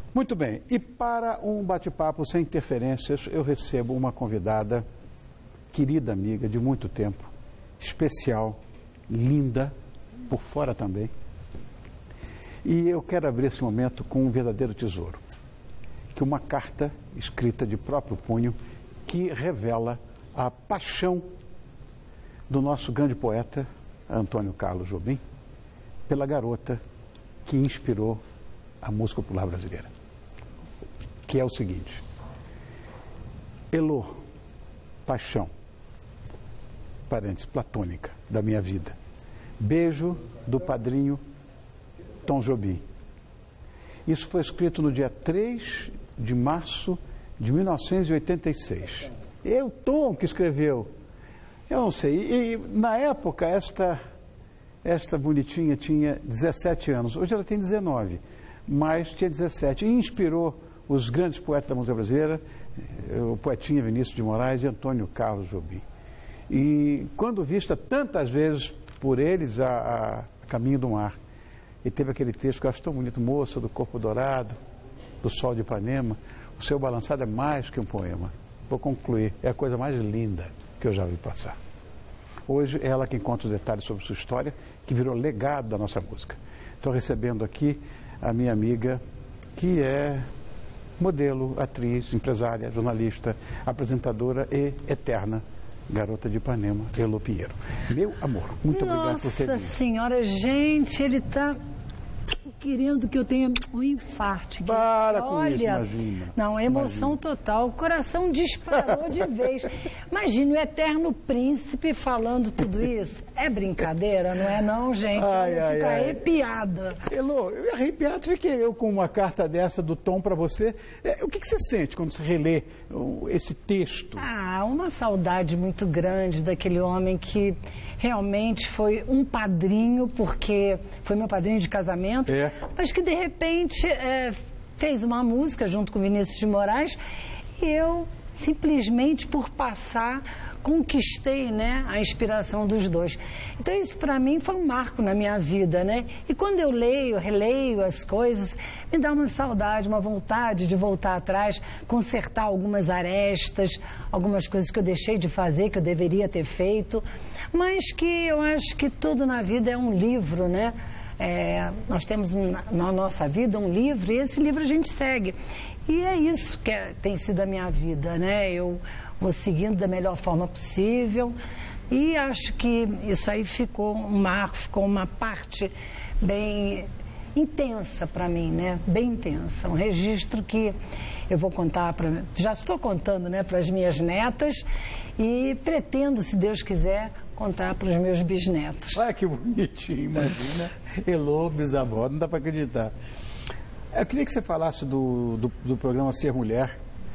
Muito bem, e para um bate-papo sem interferências, eu recebo uma convidada, querida amiga de muito tempo, especial, linda, por fora também. E eu quero abrir esse momento com um verdadeiro tesouro, que é uma carta escrita de próprio punho, que revela a paixão do nosso grande poeta, Antônio Carlos Jobim, pela garota que inspirou a música popular brasileira. Que é o seguinte: Elô, paixão, parênteses, platônica, da minha vida. Beijo do padrinho Tom Jobim. Isso foi escrito no dia 3 de março de 1986. É o Tom que escreveu. Eu não sei. E na época, esta bonitinha tinha 17 anos. Hoje ela tem 19, mas tinha 17. E inspirou os grandes poetas da música brasileira, o poetinha Vinícius de Moraes e Antônio Carlos Jobim. E quando vista tantas vezes por eles a Caminho do Mar, e teve aquele texto que eu acho tão bonito: moça do corpo dourado, do sol de Ipanema, o seu balançado é mais que um poema. Vou concluir, é a coisa mais linda que eu já vi passar. Hoje é ela que conta os detalhes sobre sua história, que virou legado da nossa música. Estou recebendo aqui a minha amiga, que é modelo, atriz, empresária, jornalista, apresentadora e eterna garota de Ipanema, Elô Pinheiro. Meu amor, muito obrigado por ter vindo. Nossa Senhora, gente, ele está querendo que eu tenha um infarto. Para com isso, imagina. Não, emoção total. O coração disparou de vez. Imagina o eterno príncipe falando tudo isso. É brincadeira, não é não, gente? Eu fico arrepiada. Elô, arrepiado fiquei eu com uma carta dessa do Tom para você. O que você sente quando você relê esse texto? Uma saudade muito grande daquele homem que realmente foi um padrinho, porque foi meu padrinho de casamento, mas que de repente fez uma música junto com Vinícius de Moraes e eu simplesmente por passar conquistei, né, a inspiração dos dois. Então isso para mim foi um marco na minha vida, né? E quando eu leio, releio as coisas, me dá uma saudade, uma vontade de voltar atrás, consertar algumas arestas, algumas coisas que eu deixei de fazer, que eu deveria ter feito, mas que eu acho que tudo na vida é um livro, né? Nós temos na nossa vida um livro e esse livro a gente segue. E é isso que tem sido a minha vida, né? Eu vou seguindo da melhor forma possível e acho que isso aí ficou um marco, ficou uma parte bem intensa para mim, né? Bem intensa, um registro que eu vou contar já estou contando, né, para as minhas netas e pretendo, se Deus quiser, contar para os meus bisnetos. Olha que bonitinho, imagina. Elô, bisavó, não dá para acreditar. Eu queria que você falasse do programa Ser Mulher,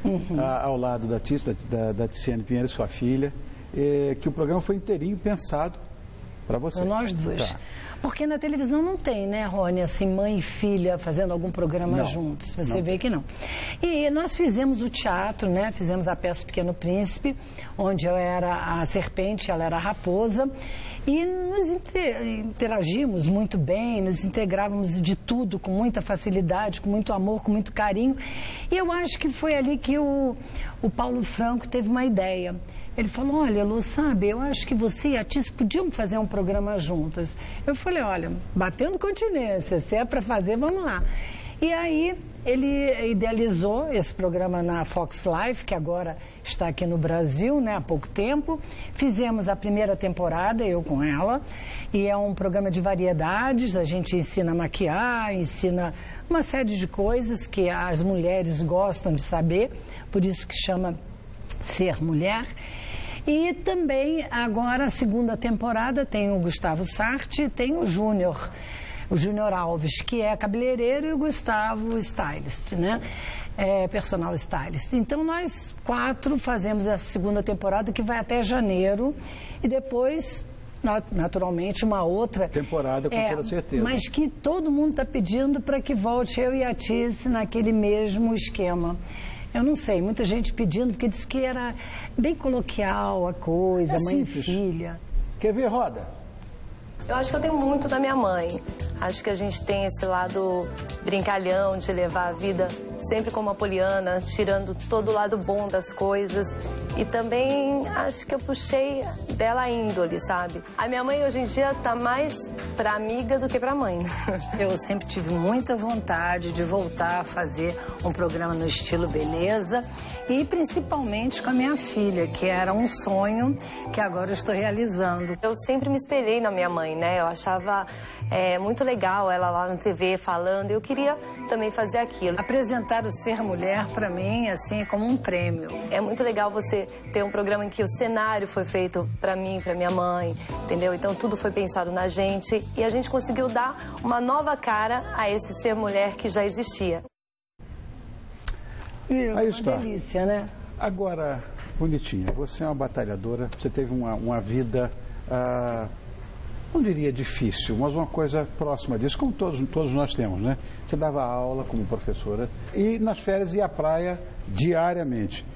ao lado da Ticiane Pinheiro, sua filha, que o programa foi inteirinho pensado para você. Para nós duas. Tá. Porque na televisão não tem, né, Rony, assim, mãe e filha fazendo algum programa juntos. Você vê que não. E nós fizemos o teatro, né, fizemos a peça Pequeno Príncipe, onde eu era a serpente, ela era a raposa. E nos interagimos muito bem, nos integrávamos de tudo com muita facilidade, com muito amor, com muito carinho. E eu acho que foi ali que o Paulo Franco teve uma ideia. Ele falou: olha, Lu, sabe, eu acho que você e a Tice podiam fazer um programa juntas. Eu falei: olha, batendo continência, se é para fazer, vamos lá. E aí ele idealizou esse programa na Fox Life, que agora está aqui no Brasil, né, há pouco tempo. Fizemos a primeira temporada, eu com ela, e é um programa de variedades. A gente ensina a maquiar, ensina uma série de coisas que as mulheres gostam de saber, por isso que chama Ser Mulher. E também agora a segunda temporada tem o Gustavo Sarti e tem o Júnior Alves, que é cabeleireiro, e o Gustavo Stylist, né? Personal Stylist. Então nós 4 fazemos essa segunda temporada que vai até janeiro e depois, naturalmente, uma outra temporada, com toda certeza. Mas que todo mundo está pedindo para que volte eu e a Tice naquele mesmo esquema. Eu não sei, muita gente pedindo, porque disse que era bem coloquial a coisa, mãe simples. E filha. Quer ver, roda? Eu acho que eu tenho muito da minha mãe. Acho que a gente tem esse lado brincalhão de levar a vida sempre como a Poliana, tirando todo o lado bom das coisas. E também acho que eu puxei dela a índole, sabe? A minha mãe hoje em dia tá mais pra amiga do que pra mãe. Eu sempre tive muita vontade de voltar a fazer um programa no estilo beleza e principalmente com a minha filha, que era um sonho que agora eu estou realizando. Eu sempre me espelhei na minha mãe, né? Eu achava muito legal ela lá na TV falando. Eu queria também fazer aquilo. Apresentar o Ser Mulher, para mim, assim, é como um prêmio. É muito legal você ter um programa em que o cenário foi feito para mim, para minha mãe, entendeu? Então tudo foi pensado na gente e a gente conseguiu dar uma nova cara a esse Ser Mulher que já existia. E aí está. Uma delícia, né? Agora, bonitinha, você é uma batalhadora, você teve uma vida, não diria difícil, mas uma coisa próxima disso, como todos nós temos, né? Você dava aula como professora e nas férias ia à praia diariamente.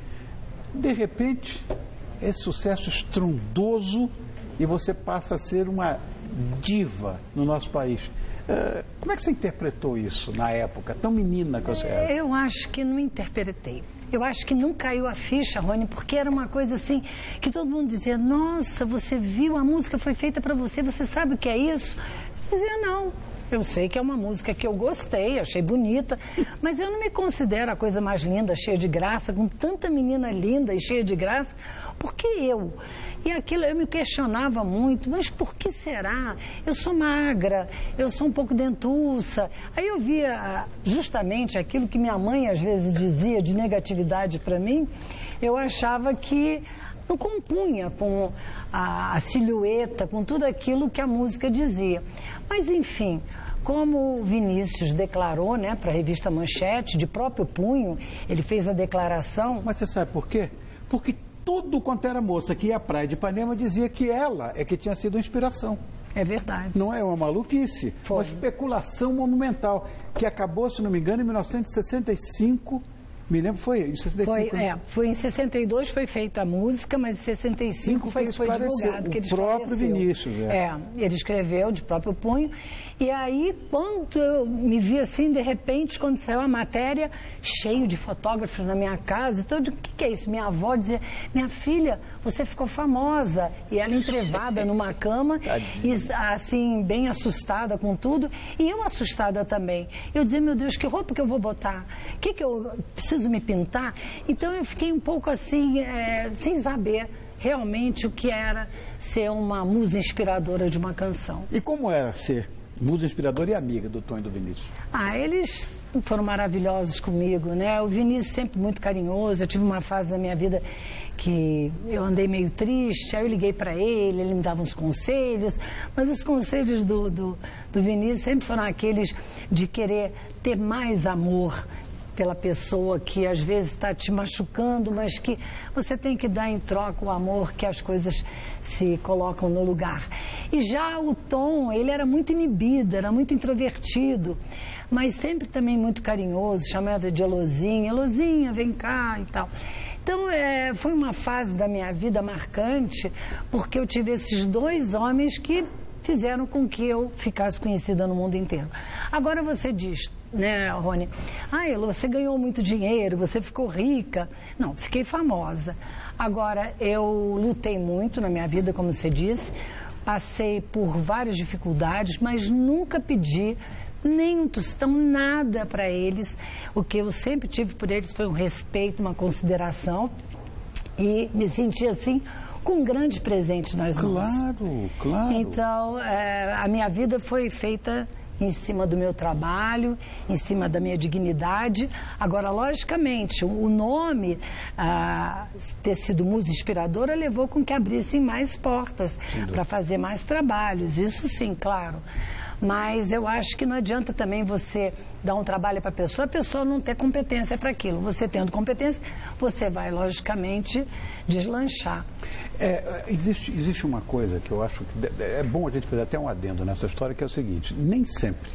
De repente, esse sucesso estrondoso e você passa a ser uma diva no nosso país. Como é que você interpretou isso na época, tão menina que você era? Eu acho que não interpretei. Eu acho que não caiu a ficha, Rony, porque era uma coisa assim, que todo mundo dizia, nossa, você viu, a música foi feita para você, você sabe o que é isso? Eu dizia, não. Eu sei que é uma música que eu gostei, achei bonita, mas eu não me considero a coisa mais linda, cheia de graça, com tanta menina linda e cheia de graça, porque eu? E aquilo eu me questionava muito, mas por que será? Eu sou magra, eu sou um pouco dentuça. Aí eu via justamente aquilo que minha mãe às vezes dizia de negatividade para mim, eu achava que não compunha com a silhueta, com tudo aquilo que a música dizia. Mas enfim, como o Vinícius declarou, né, para a revista Manchete, de próprio punho, ele fez a declaração... Mas você sabe por quê? Porque tudo quanto era moça que ia à praia de Ipanema dizia que ela é que tinha sido a inspiração. É verdade. Não é uma maluquice, foi uma especulação monumental, que acabou, se não me engano, em 1965... Me lembro, foi em 65. Foi em 62 foi feita a música, mas em 65 foi divulgado. Que ele o próprio Vinícius. Ele escreveu de próprio punho. E aí, quando eu me vi assim, de repente, quando saiu a matéria, cheio de fotógrafos na minha casa, então eu digo, o que é isso? Minha avó dizia, minha filha, você ficou famosa. E ela entrevada numa cama, e, assim, bem assustada com tudo. E eu assustada também. Eu dizia, meu Deus, que roupa que eu vou botar? O que eu preciso me pintar? Então eu fiquei um pouco assim, sem saber realmente o que era ser uma musa inspiradora de uma canção. E como era ser musa inspiradora e amiga do Tom e do Vinícius? Eles foram maravilhosos comigo, né? O Vinícius sempre muito carinhoso. Eu tive uma fase da minha vida que eu andei meio triste, aí eu liguei para ele me dava uns conselhos, mas os conselhos do Vinícius sempre foram aqueles de querer ter mais amor pela pessoa que às vezes está te machucando, mas que você tem que dar em troca o amor, que as coisas se colocam no lugar. E já o Tom, ele era muito inibido, era muito introvertido, mas sempre também muito carinhoso, chamava de Elozinha, Elozinha, vem cá e tal. Então, foi uma fase da minha vida marcante, porque eu tive esses dois homens que fizeram com que eu ficasse conhecida no mundo inteiro. Agora você diz, né, Rony? Elô, você ganhou muito dinheiro, você ficou rica. Não, fiquei famosa. Agora, eu lutei muito na minha vida, como você disse, passei por várias dificuldades, mas nunca pedi nem um tostão, nada para eles. O que eu sempre tive por eles foi um respeito, uma consideração, e me senti assim com um grande presente nas mãos. Claro. Então, a minha vida foi feita em cima do meu trabalho, em cima da minha dignidade. Agora, logicamente, o nome, ter sido musa inspiradora, levou com que abrissem mais portas para fazer mais trabalhos. Isso sim, claro. Mas eu acho que não adianta também você dar um trabalho para a pessoa não ter competência para aquilo. Você tendo competência, você vai, logicamente, deslanchar. Existe uma coisa que eu acho que é bom a gente fazer até um adendo nessa história, que é o seguinte: nem sempre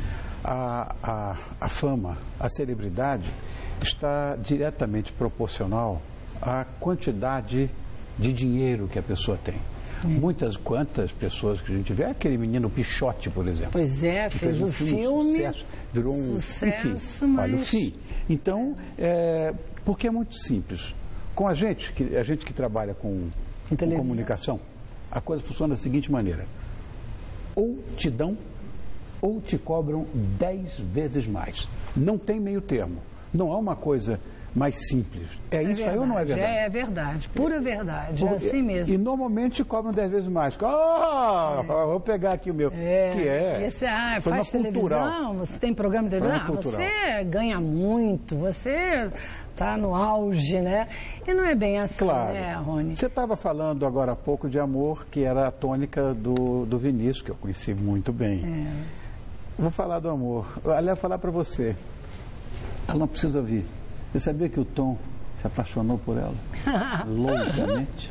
a fama, a celebridade está diretamente proporcional à quantidade de dinheiro que a pessoa tem. Quantas pessoas que a gente vê, aquele menino Pichote, por exemplo. Pois é, fez o filme, sucesso, virou sucesso, enfim, mas... olha o fim. Então, porque é muito simples. Com a gente que trabalha com comunicação, a coisa funciona da seguinte maneira: ou te dão, ou te cobram 10 vezes mais. Não tem meio termo. Não é uma coisa mais simples. É isso aí ou não é verdade? É verdade, pura verdade, é assim mesmo. E normalmente cobram 10 vezes mais. Vou pegar aqui o meu. Esse, faz televisão, você tem programa de televisão, você ganha muito, você está no auge, né? E não é bem assim, claro, né, Rony? Você estava falando agora há pouco de amor, que era a tônica do Vinícius, que eu conheci muito bem. Vou falar do amor. Aliás, vou falar para você. Ela não precisa ouvir. Você sabia que o Tom se apaixonou por ela? Loucamente.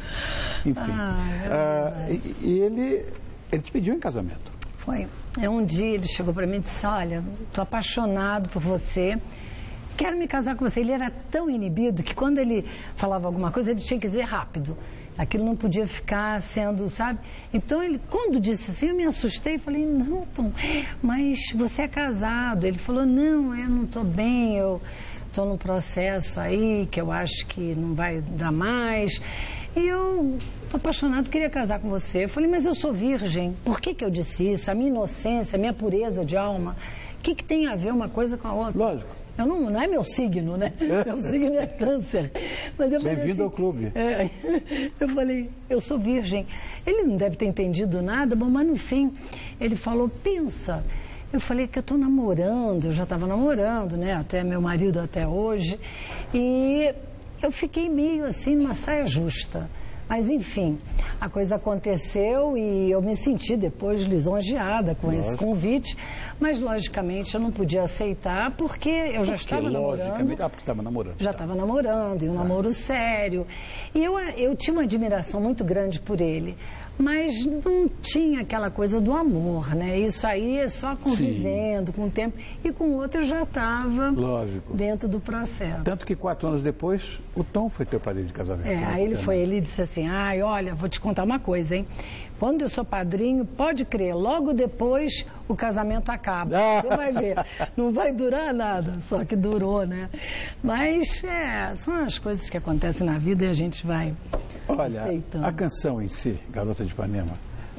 Enfim. E ele te pediu em casamento. Foi. Um dia ele chegou para mim e disse: olha, estou apaixonado por você, quero me casar com você. Ele era tão inibido que quando ele falava alguma coisa, ele tinha que dizer rápido. Aquilo não podia ficar sendo, sabe? Então, ele, quando disse assim, eu me assustei e falei: não, Tom, mas você é casado. Ele falou: não, eu não estou bem, eu estou num processo aí que eu acho que não vai dar mais. E eu estou apaixonado, queria casar com você. Eu falei: mas eu sou virgem. Por que eu disse isso? A minha inocência, a minha pureza de alma. O que tem a ver uma coisa com a outra? Lógico. Não é meu signo, né? Meu signo é Câncer. Bem-vindo assim, ao clube. Eu falei: eu sou virgem. Ele não deve ter entendido nada, bom, mas no fim ele falou: pensa. Eu falei que eu estou namorando, eu já estava namorando, né? Até meu marido até hoje. E eu fiquei meio assim numa saia justa. Mas, enfim, a coisa aconteceu e eu me senti depois lisonjeada com esse convite. Mas, logicamente, eu não podia aceitar porque eu já estava namorando. Porque estava namorando. Já estava namorando, e um namoro sério. E eu tinha uma admiração muito grande por ele. Mas não tinha aquela coisa do amor, né? Isso aí é só convivendo, com o tempo. E com o outro eu já estava dentro do processo. Tanto que 4 anos depois, o Tom foi teu padrinho de casamento. Aí ele disse assim: olha, vou te contar uma coisa, hein? Quando eu sou padrinho, pode crer, logo depois o casamento acaba. Você vai ver, não vai durar nada, só que durou, né? Mas são as coisas que acontecem na vida e a gente vai... Olha, a canção em si, Garota de Ipanema,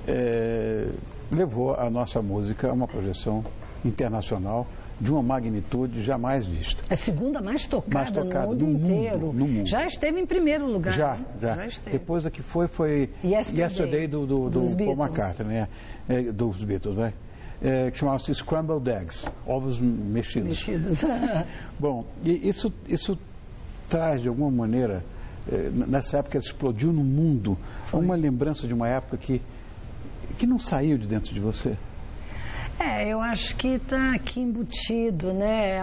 levou a nossa música a uma projeção internacional de uma magnitude jamais vista. É a segunda mais tocada no mundo inteiro. No mundo. Já esteve em primeiro lugar. Já esteve. Depois da que foi Yesterday do Paul McCartney, né? Dos Beatles, né? Que chamava-se Scrambled Eggs, ovos mexidos. Bom, e isso traz de alguma maneira... nessa época explodiu no mundo uma lembrança de uma época que não saiu de dentro de você. Eu acho que está aqui embutido, né?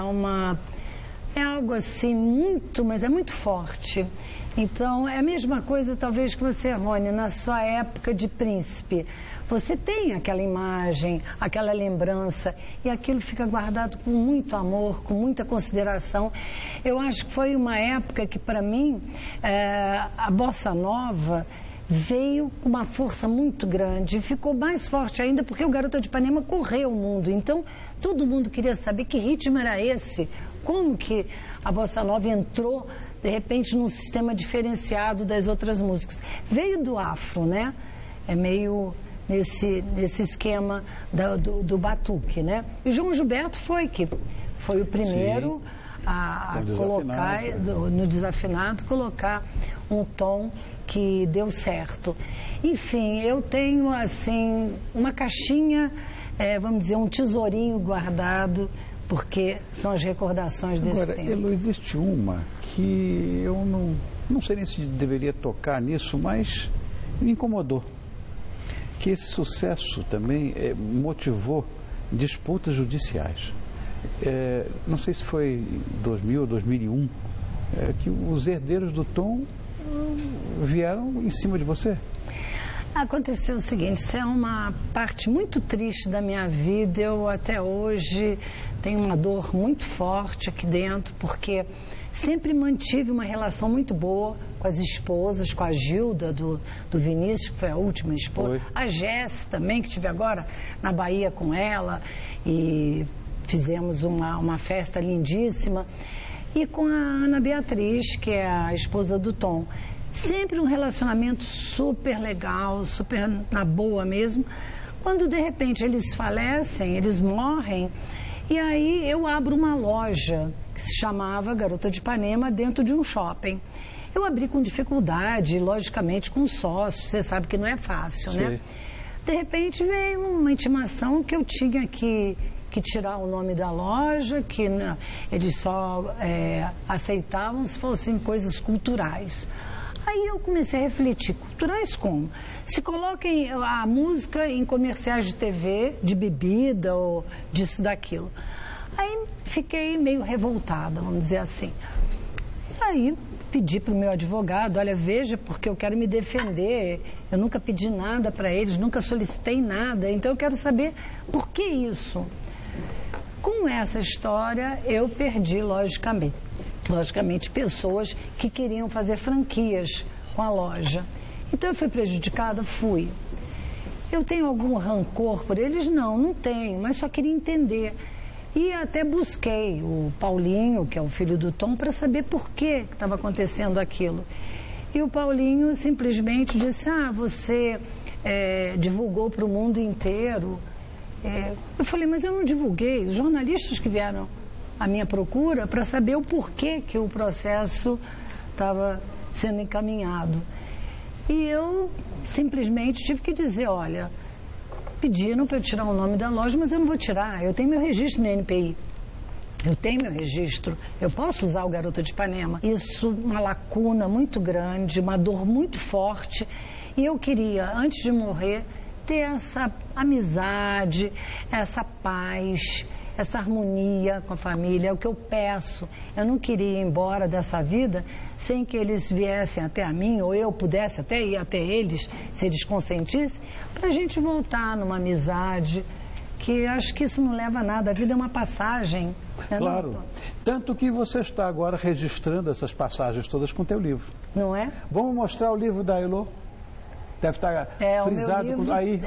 É algo assim mas é muito forte. Então, é a mesma coisa talvez que você, Rony, na sua época de príncipe. Você tem aquela imagem, aquela lembrança, e aquilo fica guardado com muito amor, com muita consideração. Eu acho que foi uma época que, para mim, a bossa nova veio com uma força muito grande e ficou mais forte ainda porque o Garota de Ipanema correu o mundo. Então, todo mundo queria saber que ritmo era esse, como que a bossa nova entrou, de repente, num sistema diferenciado das outras músicas. Veio do afro, né? É meio... Nesse esquema do batuque, né? E João Gilberto foi o primeiro a colocar, no desafinado, colocar um tom que deu certo. Enfim, eu tenho, assim, uma caixinha, vamos dizer, um tesourinho guardado, porque são as recordações desse tempo. Agora, Elo, existe uma que eu não sei nem se deveria tocar nisso, mas me incomodou. Que esse sucesso também motivou disputas judiciais. Não sei se foi em 2000 ou 2001, que os herdeiros do Tom vieram em cima de você. Aconteceu o seguinte, isso é uma parte muito triste da minha vida. Eu até hoje tenho uma dor muito forte aqui dentro, porque Sempre mantive uma relação muito boa com as esposas, com a Gilda do Vinícius, que foi a última esposa. Oi. A Jess também, que estive agora na Bahia com ela. E fizemos uma festa lindíssima. E com a Ana Beatriz, que é a esposa do Tom. Sempre um relacionamento super legal, super na boa mesmo. Quando, de repente, eles falecem, eles morrem, e aí eu abro uma loja que se chamava Garota de Ipanema dentro de um shopping. Eu abri com dificuldade, logicamente com sócios, você sabe que não é fácil, né? Sim. De repente veio uma intimação que eu tinha que tirar o nome da loja, que eles só aceitavam se fossem coisas culturais. Aí eu comecei a refletir, culturais como? Se coloquem a música em comerciais de TV, de bebida ou disso, daquilo. Aí fiquei meio revoltada, vamos dizer assim. Aí pedi para o meu advogado, olha, veja, porque eu quero me defender, eu nunca pedi nada para eles, nunca solicitei nada, então eu quero saber por que isso. Com essa história, eu perdi, logicamente, pessoas que queriam fazer franquias com a loja. Então, eu fui prejudicada? Fui. Eu tenho algum rancor por eles? Não tenho, mas só queria entender. E até busquei o Paulinho, que é o filho do Tom, para saber por que estava acontecendo aquilo. E o Paulinho simplesmente disse, você divulgou para o mundo inteiro. Eu falei, mas eu não divulguei. Os jornalistas que vieram à minha procura para saber o porquê que o processo estava sendo encaminhado. E eu simplesmente tive que dizer, olha, pediram para eu tirar o nome da loja, mas eu não vou tirar. Eu tenho meu registro no NPI. Eu tenho meu registro. Eu posso usar o Garota de Ipanema. Isso, uma lacuna muito grande, uma dor muito forte. E eu queria, antes de morrer, ter essa amizade, essa paz, essa harmonia com a família. É o que eu peço. Eu não queria ir embora dessa vida sem que eles viessem até a mim, ou eu pudesse até ir até eles, se eles consentissem, para a gente voltar numa amizade, que acho que isso não leva a nada. A vida é uma passagem. Claro. Tanto que você está agora registrando essas passagens todas com o teu livro. Não é? Vamos mostrar o livro da Elô? Deve estar frisado. O meu livro, aí,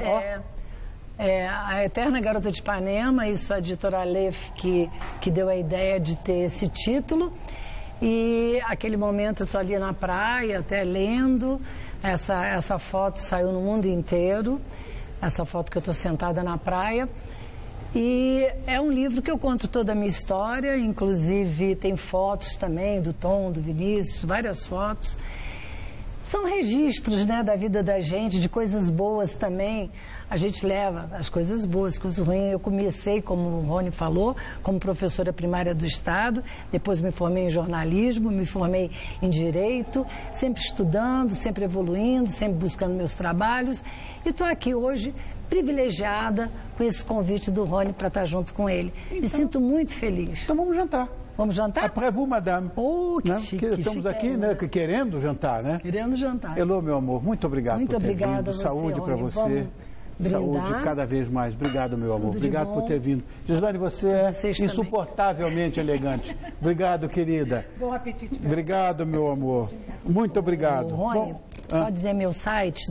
A Eterna Garota de Ipanema, isso a editora Aleph que deu a ideia de ter esse título. E aquele momento eu estou ali na praia, até lendo. Essa foto saiu no mundo inteiro. Essa foto que eu estou sentada na praia. E é um livro que eu conto toda a minha história, inclusive tem fotos também do Tom, do Vinícius, várias fotos. São registros, né, da vida da gente, de coisas boas também. A gente leva as coisas boas, coisas ruins. Eu comecei, como o Rony falou, como professora primária do Estado, depois me formei em jornalismo, me formei em Direito, sempre estudando, sempre evoluindo, sempre buscando meus trabalhos. E estou aqui hoje privilegiada com esse convite do Rony para estar junto com ele. Me sinto muito feliz. Então vamos jantar. Vamos jantar? Après vous, madame. Oh, que né? chique, estamos aqui, né, querendo jantar, né? Querendo jantar. Elô, meu amor, muito obrigado por ter vindo. A você, saúde para você. Saúde cada vez mais. Obrigado, meu amor. Obrigado por ter vindo. Gislaine, você é insuportavelmente elegante. Obrigado, querida. Bom apetite. Obrigado, meu amor. Muito obrigado. Rony, só dizer meu site,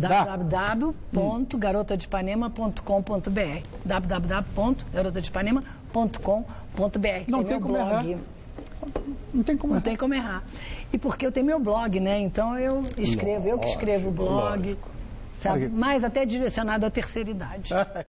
www.garotadepanema.com.br www.garotadepanema.com.br. Não tem como errar. Não tem como errar. Não tem como errar. E porque eu tenho meu blog, né? Então eu escrevo, eu que escrevo o blog. Sabe? Mas até direcionado à terceira idade.